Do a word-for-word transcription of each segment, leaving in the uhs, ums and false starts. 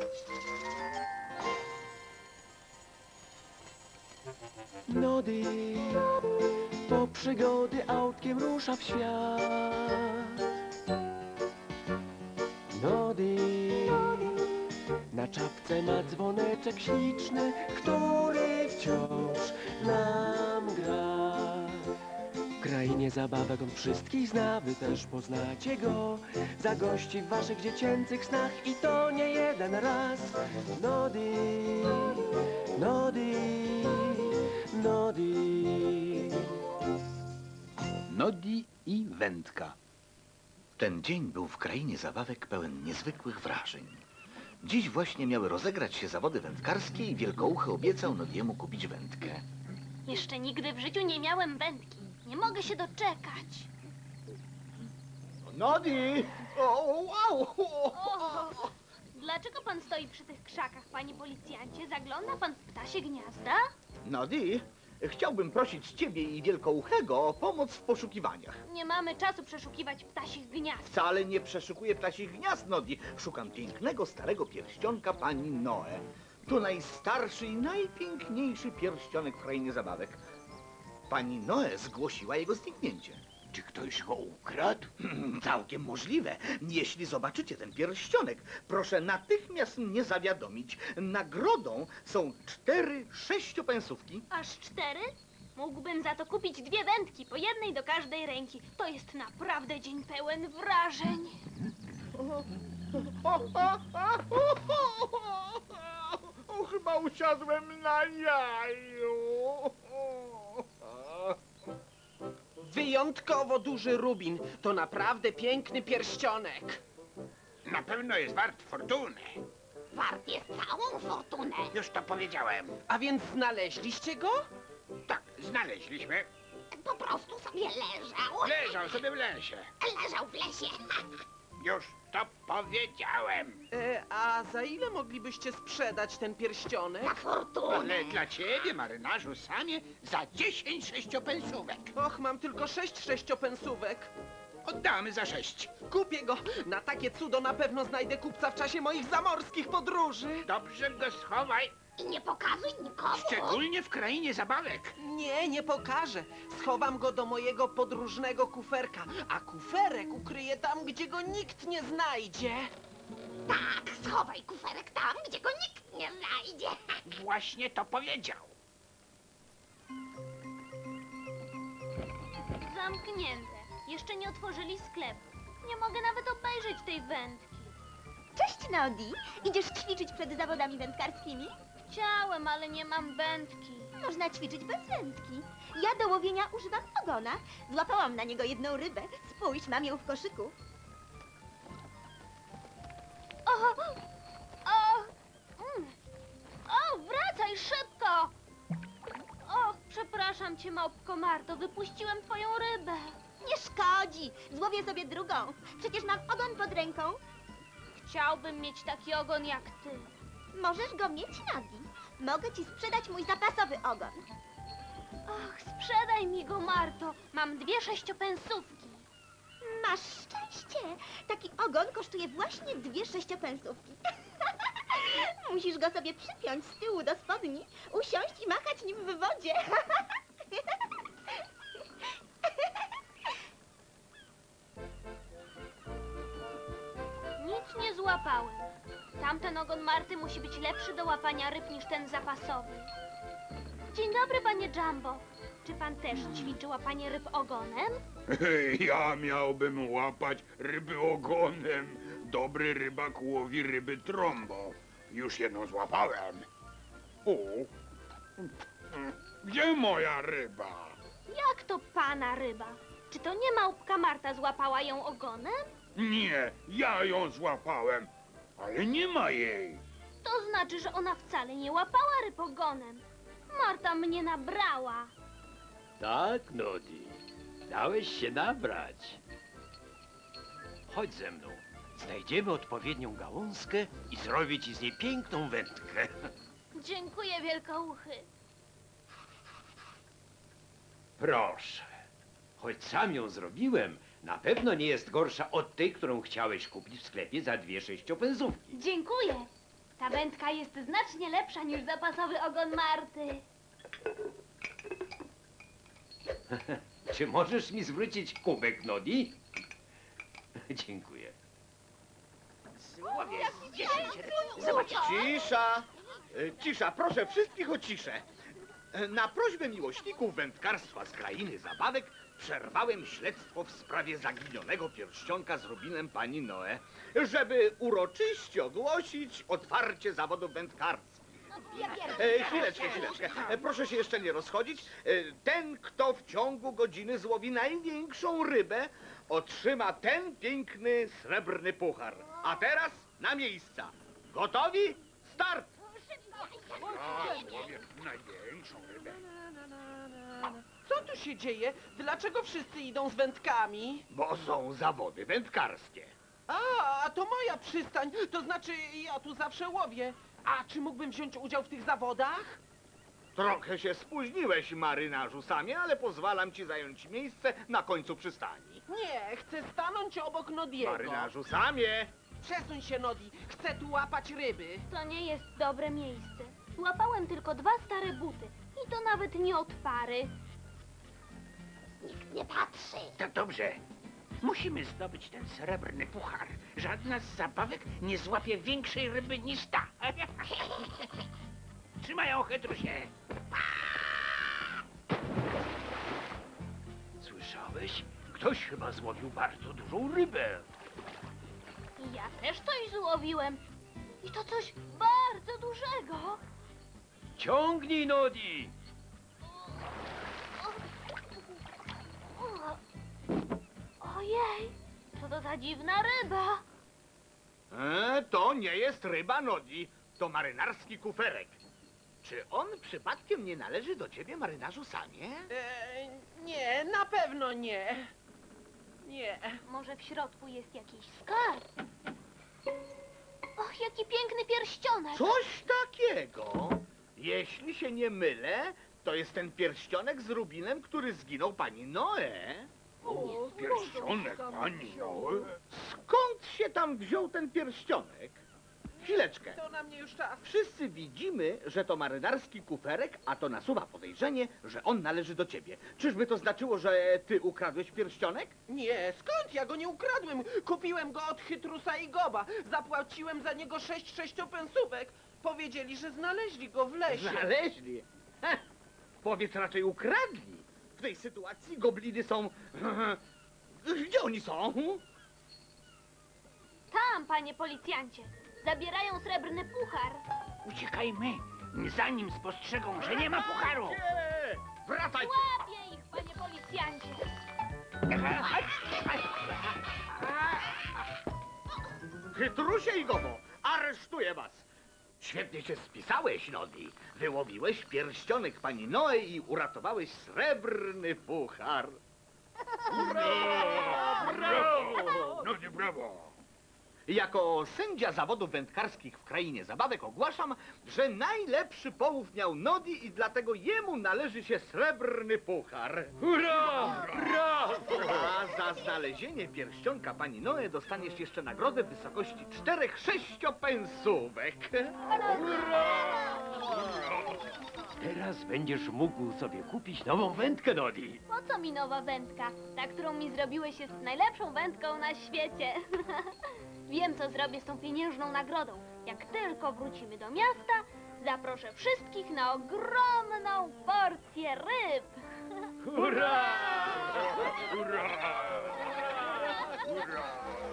Nody, po przygody autkiem rusza w świat. Nody, na czapce ma dzwoneczek śliczny, który wciąż nam gra. W krainie zabawek on wszystkich zna, wy też poznacie go. Zagości w waszych dziecięcych snach i to nie jeden raz. Nody, Nody, Nody. Nodi i wędka. Ten dzień był w krainie zabawek pełen niezwykłych wrażeń. Dziś właśnie miały rozegrać się zawody wędkarskie i Wielkouchy obiecał Nodiemu kupić wędkę. Jeszcze nigdy w życiu nie miałem wędki. Nie mogę się doczekać. Nodi! O, wow! O, dlaczego pan stoi przy tych krzakach, panie policjancie? Zagląda pan w ptasie gniazda? Nodi, chciałbym prosić ciebie i Wielkouchego o pomoc w poszukiwaniach. Nie mamy czasu przeszukiwać ptasich gniazd. Wcale nie przeszukuję ptasich gniazd, Nodi. Szukam pięknego, starego pierścionka pani Noe. To najstarszy i najpiękniejszy pierścionek w krainie zabawek. Pani Noe zgłosiła jego zniknięcie. Czy ktoś go ukradł? Całkiem możliwe. Jeśli zobaczycie ten pierścionek, proszę natychmiast mnie zawiadomić. Nagrodą są cztery sześciopensówki. Aż cztery? Mógłbym za to kupić dwie wędki, po jednej do każdej ręki. To jest naprawdę dzień pełen wrażeń. O, chyba usiadłem na jaju. Wyjątkowo duży rubin. To naprawdę piękny pierścionek. Na pewno jest wart fortuny. Wart jest całą fortunę. Już to powiedziałem. A więc znaleźliście go? Tak, znaleźliśmy. Po prostu sobie leżał. Leżał sobie w lesie. Leżał w lesie. Już to powiedziałem. E, a za ile moglibyście sprzedać ten pierścionek? Na fortunę. Ale dla ciebie, marynarzu Samie, za dziesięć sześciopensówek. Och, mam tylko sześć sześciopensówek. Oddamy za sześć. Kupię go. Na takie cudo na pewno znajdę kupca w czasie moich zamorskich podróży. Dobrze go schowaj. I nie pokazuj nikomu. Szczególnie w krainie zabawek. Nie, nie pokażę. Schowam go do mojego podróżnego kuferka, a kuferek ukryję tam, gdzie go nikt nie znajdzie. Tak, schowaj kuferek tam, gdzie go nikt nie znajdzie. Właśnie to powiedział. Zamknięte. Jeszcze nie otworzyli sklepu. Nie mogę nawet obejrzeć tej wędki. Cześć, Nodi. Idziesz ćwiczyć przed zawodami wędkarskimi? Chciałem, ale nie mam wędki. Można ćwiczyć bez wędki. Ja do łowienia używam ogona. Złapałam na niego jedną rybę. Spójrz, mam ją w koszyku. O! O! Mm. O, wracaj szybko! O, przepraszam cię, małpko Marto, wypuściłem twoją rybę. Nie szkodzi. Złowię sobie drugą. Przecież mam ogon pod ręką. Chciałbym mieć taki ogon jak ty. Możesz go mieć, Nodi. Mogę ci sprzedać mój zapasowy ogon. Och, sprzedaj mi go, Marto. Mam dwie sześciopensówki. Masz szczęście. Taki ogon kosztuje właśnie dwie sześciopensówki. Musisz go sobie przypiąć z tyłu do spodni, usiąść i machać nim w wodzie. Nic nie złapałem. Tamten ogon Marty musi być lepszy do łapania ryb niż ten zapasowy. Dzień dobry, panie Jumbo. Czy pan też ćwiczy łapanie ryb ogonem? Ja miałbym łapać ryby ogonem. Dobry rybak łowi ryby trąbą. Już jedną złapałem. O, gdzie moja ryba? Jak to pana ryba? Czy to nie małpka Marta złapała ją ogonem? Nie, ja ją złapałem, ale nie ma jej. To znaczy, że ona wcale nie łapała ryb ogonem. Marta mnie nabrała. Tak, Nodi. Dałeś się nabrać. Chodź ze mną. Znajdziemy odpowiednią gałązkę i zrobię ci z niej piękną wędkę. Dziękuję, wielkouchy. Proszę. Choć sam ją zrobiłem, na pewno nie jest gorsza od tej, którą chciałeś kupić w sklepie za dwie sześciopensówki. Dziękuję. Ta wędka jest znacznie lepsza niż zapasowy ogon Marty. Czy możesz mi zwrócić kubek, Nodi? Dziękuję. Zobacz, cisza! E, Cisza, proszę wszystkich o ciszę. E, Na prośbę miłośników wędkarstwa z krainy zabawek przerwałem śledztwo w sprawie zaginionego pierścionka z rubinem pani Noe, żeby uroczyście ogłosić otwarcie zawodów wędkarskich. E, chwileczkę, chwileczkę. E, proszę się jeszcze nie rozchodzić. E, ten, kto w ciągu godziny złowi największą rybę, otrzyma ten piękny srebrny puchar. A teraz na miejsca. Gotowi? Start! Ja łowię największą rybę. Co tu się dzieje? Dlaczego wszyscy idą z wędkami? Bo są zawody wędkarskie. A, a to moja przystań. To znaczy, ja tu zawsze łowię. A czy mógłbym wziąć udział w tych zawodach? Trochę się spóźniłeś, marynarzu Samie, ale pozwalam ci zająć miejsce na końcu przystani. Nie, chcę stanąć obok Nodiego. Marynarzu Samie! Przesuń się, Nodi. Chcę tu łapać ryby. To nie jest dobre miejsce. Złapałem tylko dwa stare buty. I to nawet nie od pary. Nikt nie patrzy. To dobrze. Musimy zdobyć ten srebrny puchar. Żadna z zabawek nie złapie większej ryby niż ta. Trzymaj ją, Chytrusie. Słyszałeś? Ktoś chyba złowił bardzo dużą rybę. Ja też coś złowiłem. I to coś bardzo dużego. Ciągnij, Nodi! O, ojej, co to za dziwna ryba. E, to nie jest ryba, Nodi. To marynarski kuferek. Czy on przypadkiem nie należy do ciebie, marynarzu Samie? E, nie, na pewno nie. Nie. Może w środku jest jakiś skarb? Och, jaki piękny pierścionek. Coś takiego. Jeśli się nie mylę, to jest ten pierścionek z rubinem, który zginął pani Noe. Pierścionek pani Noe? Skąd się tam wziął ten pierścionek? Chwileczkę. To na mnie już czas. Wszyscy widzimy, że to marynarski kuferek, a to nasuwa podejrzenie, że on należy do ciebie. Czyżby to znaczyło, że ty ukradłeś pierścionek? Nie, skąd? Ja go nie ukradłem. Kupiłem go od Chytrusa i Goba. Zapłaciłem za niego sześć sześciopensówek. Powiedzieli, że znaleźli go w lesie. Znaleźli. Heh, powiedz raczej ukradli. W tej sytuacji gobliny są... Gdzie oni są? Tam, panie policjancie. Zabierają srebrny puchar. Uciekajmy, zanim spostrzegą, że nie ma pucharu. Wracajcie! Wracajcie! Łapię ich, panie policjancie. Chytrusie i Gobo, aresztuję was! Świetnie się spisałeś, Nodi. Wyłowiłeś pierścionek pani Noe i uratowałeś srebrny puchar. Brawo! No nie brawo! Jako sędzia zawodów wędkarskich w krainie zabawek ogłaszam, że najlepszy połów miał Nodi i dlatego jemu należy się srebrny puchar. Hurra! Brawo! A za znalezienie pierścionka pani Noe dostaniesz jeszcze nagrodę w wysokości czterech sześciopensówek. Teraz będziesz mógł sobie kupić nową wędkę, Nodi. Po co mi nowa wędka? Ta, którą mi zrobiłeś, jest najlepszą wędką na świecie. Wiem, co zrobię z tą pieniężną nagrodą. Jak tylko wrócimy do miasta, zaproszę wszystkich na ogromną porcję ryb. Hurra! Hurra! Hurra!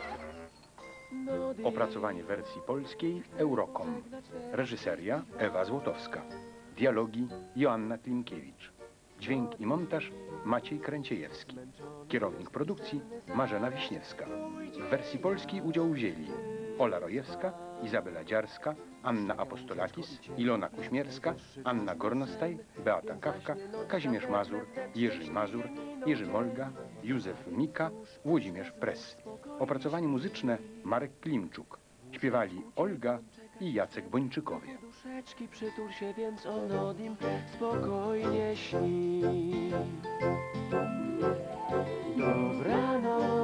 Opracowanie wersji polskiej Eurocom. Reżyseria Ewa Złotowska. Dialogi Joanna Klimkiewicz. Dźwięk i montaż Maciej Kręciejewski. Kierownik produkcji Marzena Wiśniewska. W wersji polskiej udział wzięli Ola Rojewska, Izabela Dziarska, Anna Apostolakis, Ilona Kuśmierska, Anna Gornostaj, Beata Kawka, Kazimierz Mazur, Jerzy Mazur, Jerzy Molga, Józef Mika, Włodzimierz Press. Opracowanie muzyczne Marek Klimczuk. Śpiewali Olga i Jacek Bończykowie. Duszeczki, przytul się więc o Nodim, spokojnie śni. Dobranoc.